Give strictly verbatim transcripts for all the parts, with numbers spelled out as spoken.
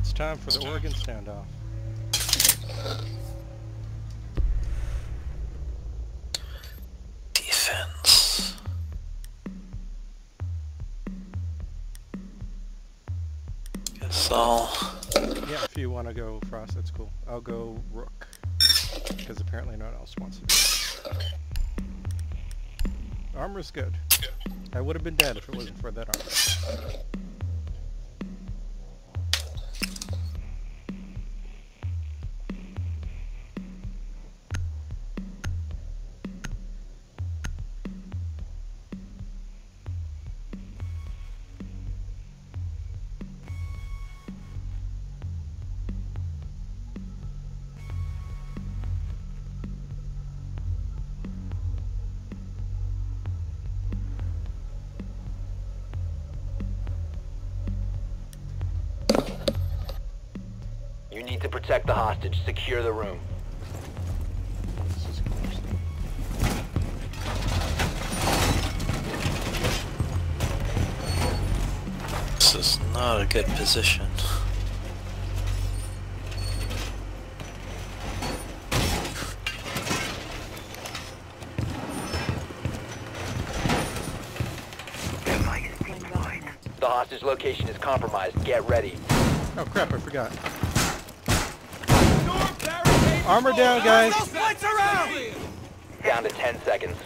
It's time for the Oregon standoff. Defense. Guess I'll... Yeah, if you want to go Frost, that's cool. I'll go Rook. Because apparently no one else wants to do it. Armor's good. I would have been dead if it wasn't for that armor. You need to protect the hostage. Secure the room. This is not a good position. The hostage location is compromised. Get ready. Oh crap, I forgot. Armor down, guys! Down to ten seconds.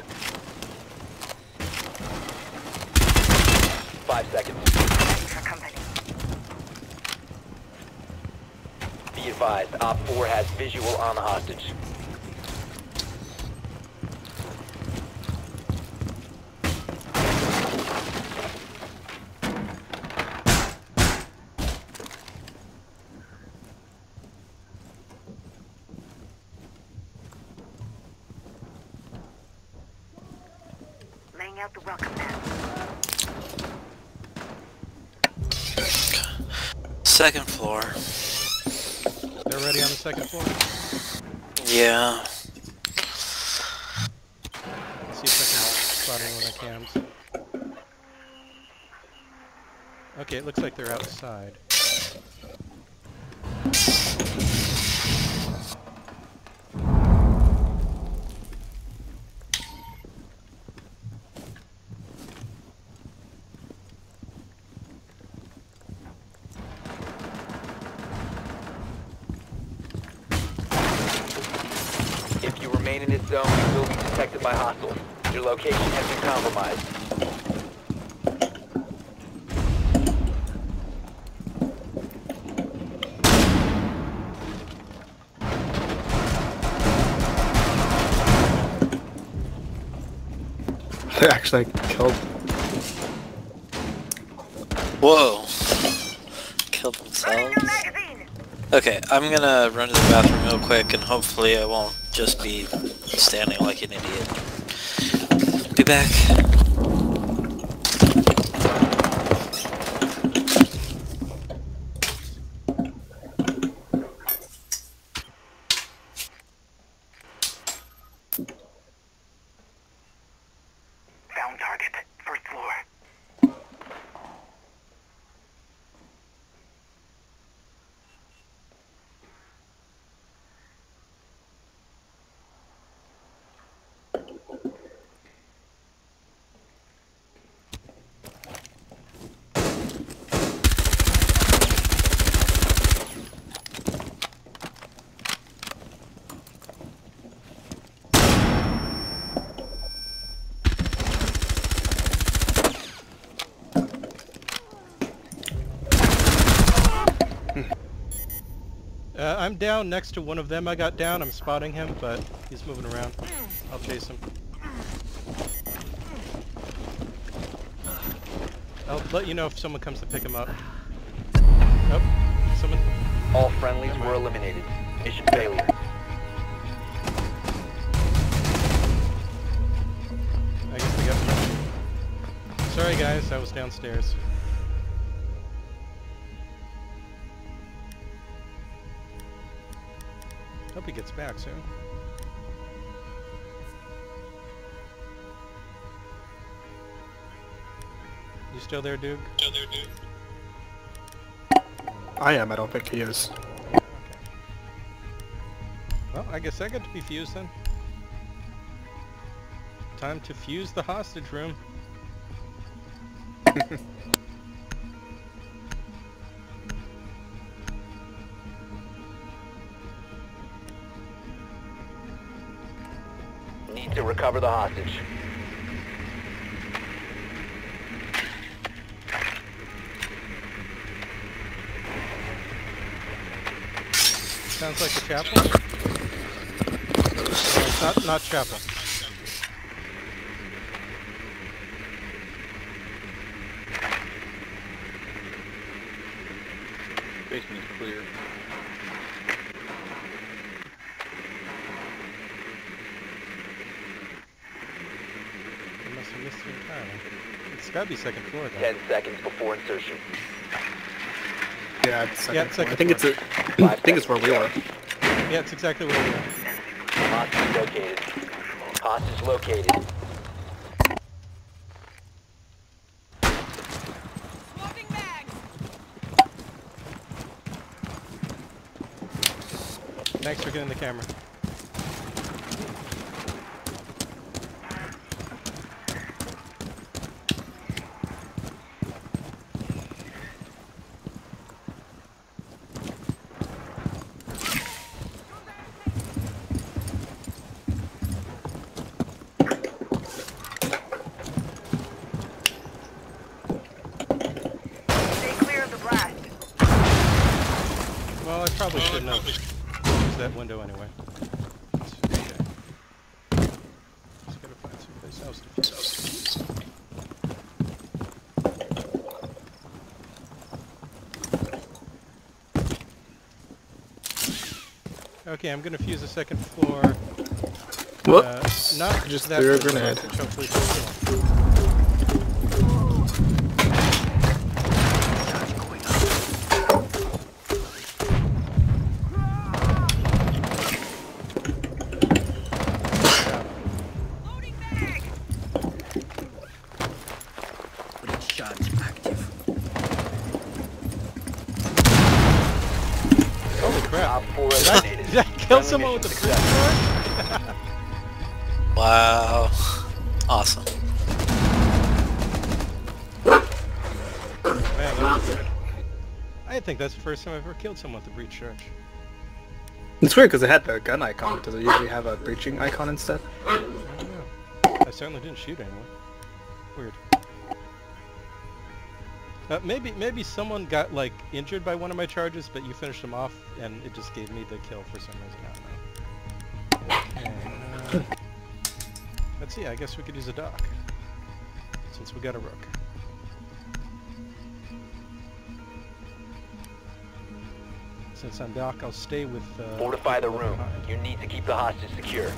Five seconds. Be advised, Op four has visual on the hostage. Laying out the welcome mat. Second floor. They're ready on the second floor? Yeah. Let's see if I can spot anyone on cams. Okay, it looks like they're outside. If you remain in this zone, you will be detected by hostiles. Your location has been compromised. They actually killed. Whoa. Killed themselves? Okay, I'm gonna run to the bathroom real quick and hopefully I won't just be standing like an idiot. Be back. Found target. First floor. Uh, I'm down next to one of them I got down. I'm spotting him, but he's moving around. I'll chase him. I'll let you know if someone comes to pick him up. Oh, someone. All friendlies were eliminated. Mission failure. I guess we got. Sorry guys, I was downstairs. Hope he gets back soon. You still there, Duke? Still there, Duke. I am, I don't think he is. Okay. Well, I guess I got to be fused then. Time to fuse the hostage room. Need to recover the hostage. Sounds like a chapel. No, it's not, not chapel. Basement is clear. I must have missed it entirely. It's gotta be second floor though. Ten seconds before insertion. Yeah, it's second Yeah, it's floor. second I think it's a, I think it's where we were. Yeah, it's exactly where we are. Hostage located. Hostage located. Thanks for getting the camera. Stay clear of the blast. Well, I probably shouldn't have used that window anyway. It's okay. Just gotta find someplace else to fuse. Okay, I'm gonna fuse the second floor. Whoop. Uh, not Just that threw a first floor, grenade. which hopefully is still on. Holy crap. Op four Did I, eliminated. did I kill Friendly someone with the mission first success. floor? Wow. Awesome. Man, that was good. I think that's the first time I've ever killed someone with the breach charge. It's weird because it had the gun icon. Does it usually have a breaching icon instead? I don't know. I certainly didn't shoot anyone. Weird. Uh, maybe maybe someone got like injured by one of my charges, but you finished them off, and it just gave me the kill for some reason. I don't know. Okay, uh, let's see. I guess we could use a dock since we got a rook. Since I'm dock, I'll stay with. Uh, Fortify the people room. behind. You need to keep the hostage secure.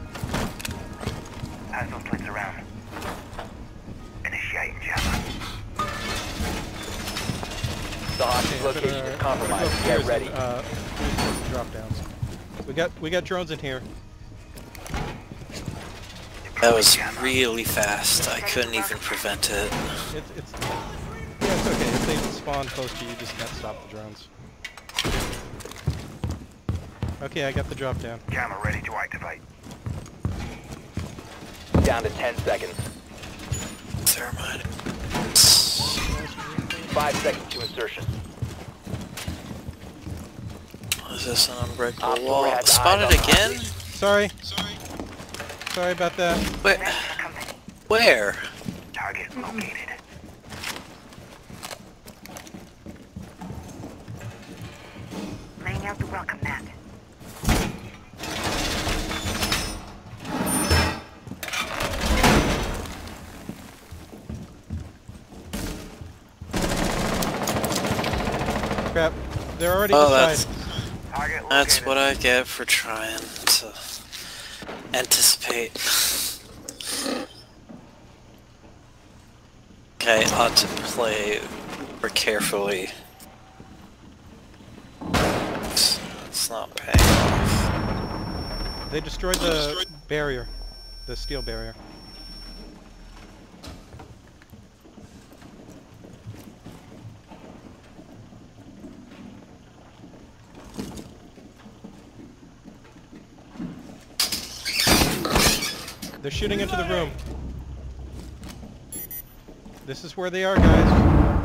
Pass those plates around. Initiating jammer. The hostage Okay, location better- is better compromised. go Get upstairs ready. and, Uh, reinforce the drop downs. We got we got drones in here. That was really fast. I couldn't even prevent it. It's it's yeah, it's okay. If they spawn close to you, you just can't stop the drones. Okay, I got the drop down. Jammer ready to activate. Down to ten seconds. Thermite. Five seconds to insertion. Is this an unbreakable Op four wall? has eyes Spotted on the again? Sorry. Sorry about that. Where? Company. Where? Target located. Laying out the welcome mat. Crap. They're already Oh, inside. that's Target located. that's what I get for trying to anticipate. Okay, I ought to play more carefully. It's, it's not paying off. They destroyed the barrier, the steel barrier. They're shooting into the room. This is where they are, guys.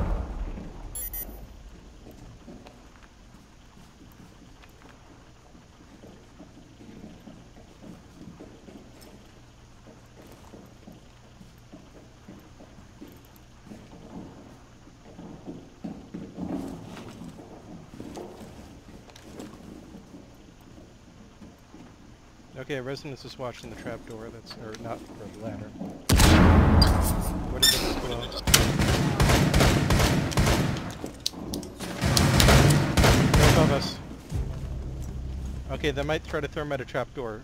Okay, Resonance is watching the trapdoor. That's or not, or the ladder. What did this blow? They're above us. Okay, they might try to thermite a trapdoor.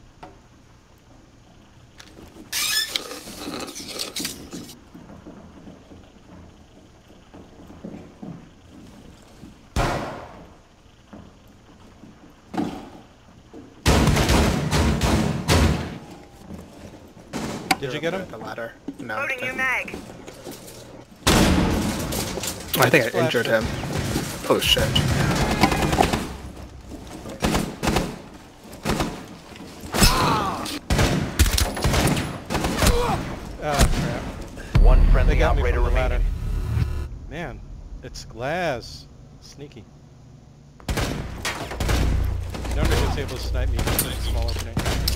Did you get him? The ladder. No. Loading new mag. I think I Splashed injured him. him. Oh shit. Ah, crap. One They friendly got me operator from the ladder. remaining. Man, it's glass. Sneaky. Number was able to snipe me from a small opening.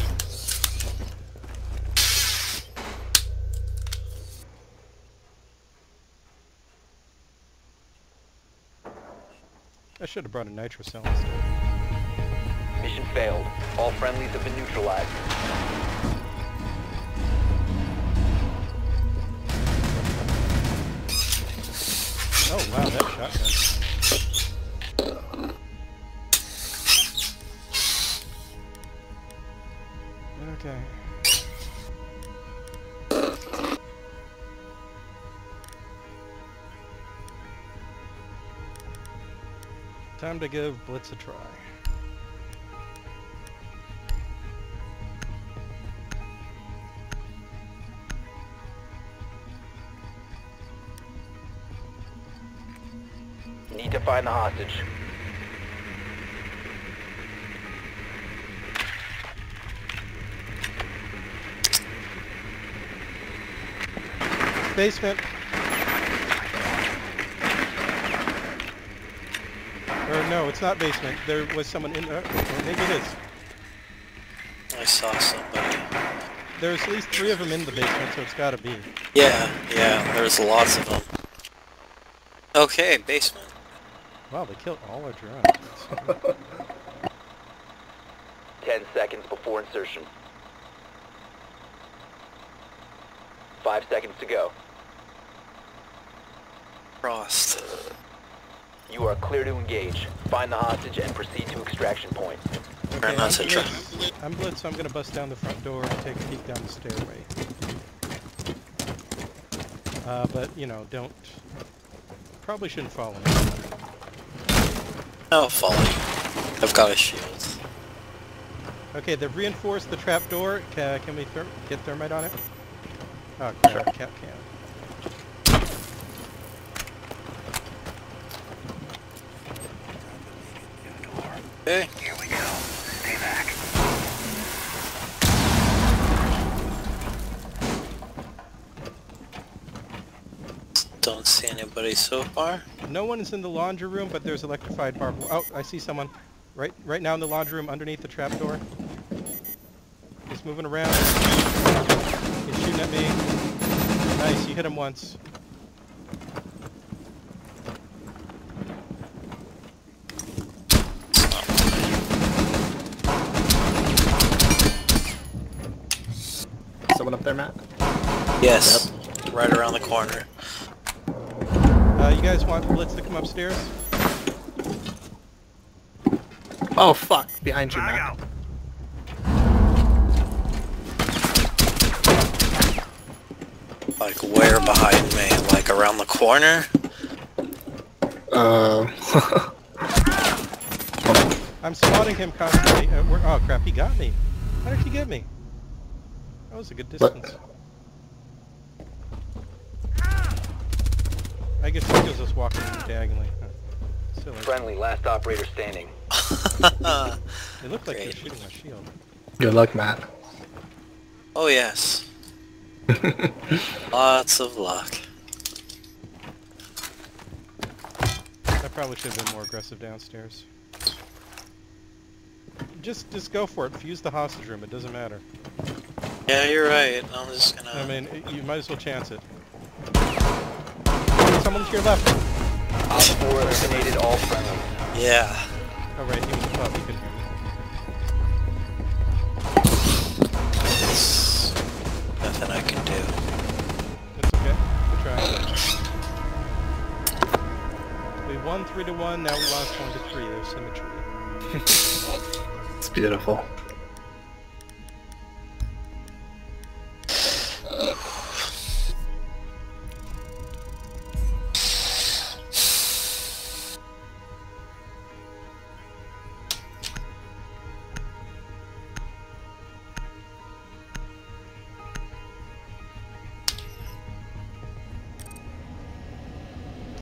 I should have brought a nitro cell instead. Mission failed. All friendlies have been neutralized. Oh wow, that shotgun. Okay. Time to give Blitz a try. Need to find the hostage. Basement. Or no, it's not basement. There was someone in there. Or maybe it is. I saw somebody. There's at least three of them in the basement, so it's gotta be. Yeah, yeah, there's lots of them. Okay, basement. Wow, they killed all our drones. Ten seconds before insertion. Five seconds to go. Frost. You are clear to engage. Find the hostage and proceed to extraction point. Try not to I'm try. Blitz. I'm Blitz, so I'm gonna bust down the front door and take a peek down the stairway. Uh, but, you know, don't... Probably shouldn't follow me. No, follow you. I've got a shield. Okay, they've reinforced the trap door. Ca can we ther get thermite on it? Oh, crap, Sure. Cap can. Okay. Here we go. Stay back. Don't see anybody so far. No one is in the laundry room, but there's electrified barbed wire. Oh, I see someone. Right, right now in the laundry room, underneath the trap door. He's moving around. He's shooting at me. Nice, you hit him once. Someone up there, Matt? Yes, right around the corner. Uh, you guys want Blitz to come upstairs? Oh fuck! Behind you, Mag Matt. out. Like where behind me? Like around the corner? Uh. I'm spotting him constantly. Uh, where, oh crap, he got me. How did he get me? That was a good distance. I guess he was just walking diagonally. Huh. Silly. Friendly, last operator standing. It looked like he was Great. shooting my shield. Good luck, Matt. Oh yes. Lots of luck. I probably should have been more aggressive downstairs. Just, just go for it. Fuse the hostage room. It doesn't matter. Yeah, you're right. I'm just gonna... I mean, you might as well chance it. Someone to your left. Op four eliminated all friendlies. Yeah. Oh right, he was above. He couldn't hear me. There's nothing I can do. It's okay. Good try. We won three to one. Now we lost one to three. There's symmetry. It's beautiful.